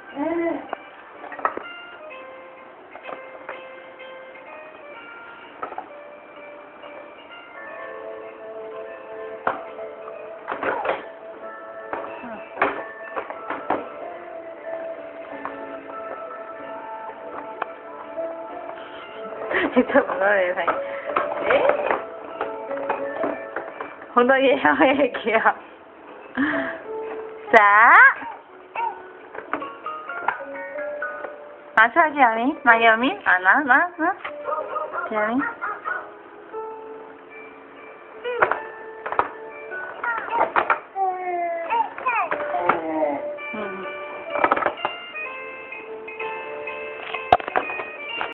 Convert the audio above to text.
Ito benar ya, Untuk ये क्या? Sa? Masa Jeremy? Ma Jeremy? Na? Jeremy?